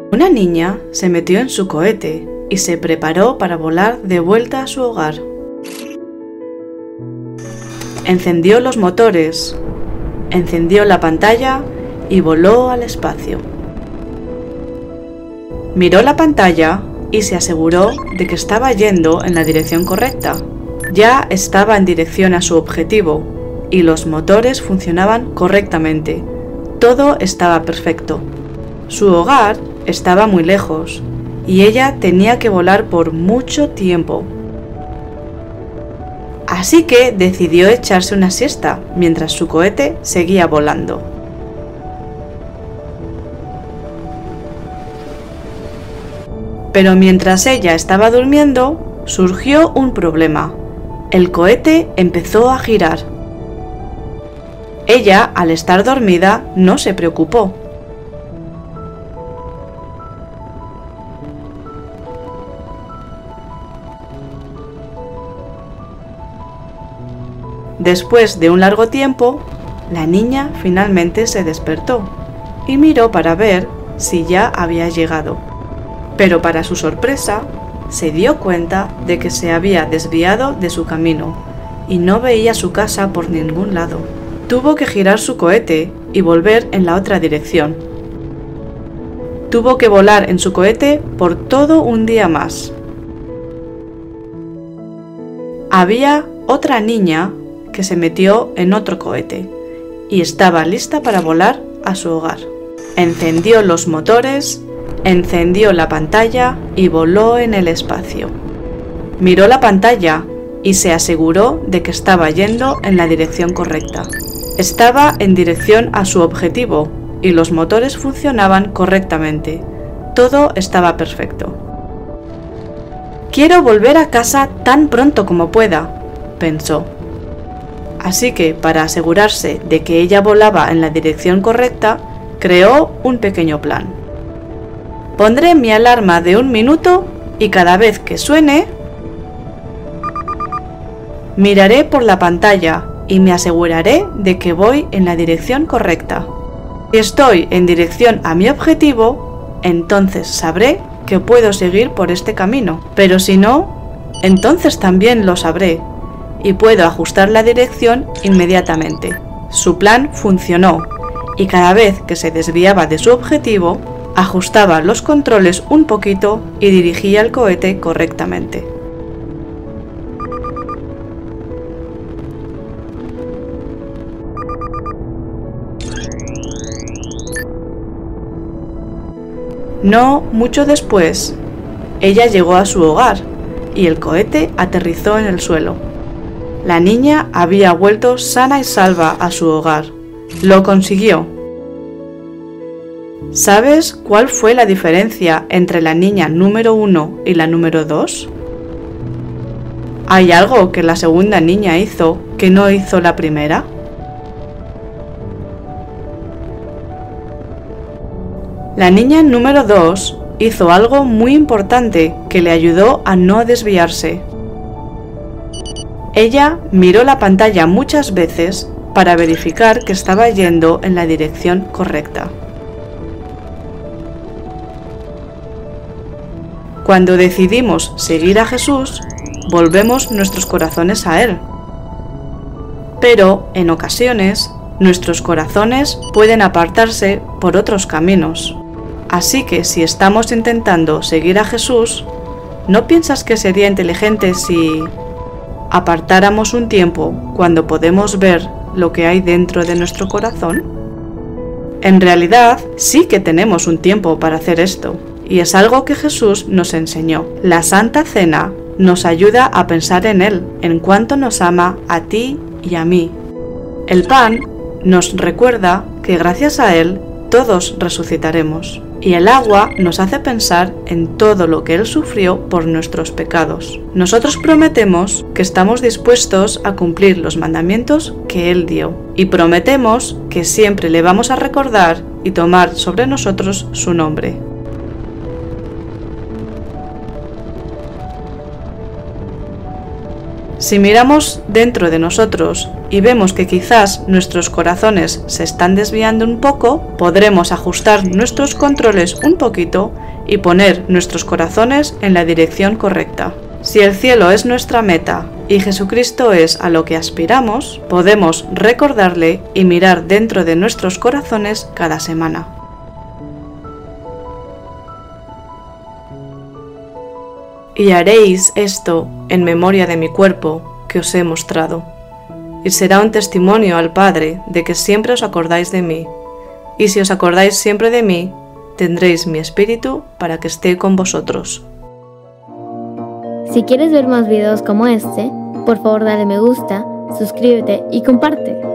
Una niña se metió en su cohete y se preparó para volar de vuelta a su hogar. Encendió los motores, encendió la pantalla y voló al espacio. Miró la pantalla y se aseguró de que estaba yendo en la dirección correcta. Ya estaba en dirección a su objetivo y los motores funcionaban correctamente. Todo estaba perfecto. Su hogar estaba muy lejos y ella tenía que volar por mucho tiempo. Así que decidió echarse una siesta mientras su cohete seguía volando. Pero mientras ella estaba durmiendo, surgió un problema. El cohete empezó a girar. Ella, al estar dormida, no se preocupó. Después de un largo tiempo, la niña finalmente se despertó y miró para ver si ya había llegado. Pero para su sorpresa, se dio cuenta de que se había desviado de su camino y no veía su casa por ningún lado. Tuvo que girar su cohete y volver en la otra dirección. Tuvo que volar en su cohete por todo un día más. Había otra niña que se metió en otro cohete y estaba lista para volar a su hogar. Encendió los motores, encendió la pantalla y voló en el espacio. Miró la pantalla y se aseguró de que estaba yendo en la dirección correcta. Estaba en dirección a su objetivo y los motores funcionaban correctamente. Todo estaba perfecto. Quiero volver a casa tan pronto como pueda, pensó. Así que, para asegurarse de que ella volaba en la dirección correcta, creó un pequeño plan. Pondré mi alarma de 1 minuto y cada vez que suene, miraré por la pantalla y me aseguraré de que voy en la dirección correcta. Si estoy en dirección a mi objetivo, entonces sabré que puedo seguir por este camino, pero si no, entonces también lo sabré y puedo ajustar la dirección inmediatamente. Su plan funcionó y cada vez que se desviaba de su objetivo, ajustaba los controles un poquito y dirigía el cohete correctamente. No mucho después, ella llegó a su hogar y el cohete aterrizó en el suelo. La niña había vuelto sana y salva a su hogar. Lo consiguió. ¿Sabes cuál fue la diferencia entre la niña número 1 y la número 2? ¿Hay algo que la segunda niña hizo que no hizo la primera? La niña número 2 hizo algo muy importante que le ayudó a no desviarse. Ella miró la pantalla muchas veces para verificar que estaba yendo en la dirección correcta. Cuando decidimos seguir a Jesús, volvemos nuestros corazones a Él. Pero, en ocasiones, nuestros corazones pueden apartarse por otros caminos. Así que si estamos intentando seguir a Jesús, ¿no piensas que sería inteligente si apartáramos un tiempo cuando podemos ver lo que hay dentro de nuestro corazón? En realidad, sí que tenemos un tiempo para hacer esto, y es algo que Jesús nos enseñó. La Santa Cena nos ayuda a pensar en Él, en cuánto nos ama a ti y a mí. El pan nos recuerda que gracias a Él todos resucitaremos. Y el agua nos hace pensar en todo lo que Él sufrió por nuestros pecados. Nosotros prometemos que estamos dispuestos a cumplir los mandamientos que Él dio. Y prometemos que siempre le vamos a recordar y tomar sobre nosotros su nombre. Si miramos dentro de nosotros y vemos que quizás nuestros corazones se están desviando un poco, podremos ajustar nuestros controles un poquito y poner nuestros corazones en la dirección correcta. Si el cielo es nuestra meta y Jesucristo es a lo que aspiramos, podemos recordarle y mirar dentro de nuestros corazones cada semana. Y haréis esto en memoria de mi cuerpo que os he mostrado. Y será un testimonio al Padre de que siempre os acordáis de mí. Y si os acordáis siempre de mí, tendréis mi espíritu para que esté con vosotros. Si quieres ver más videos como este, por favor dale me gusta, suscríbete y comparte.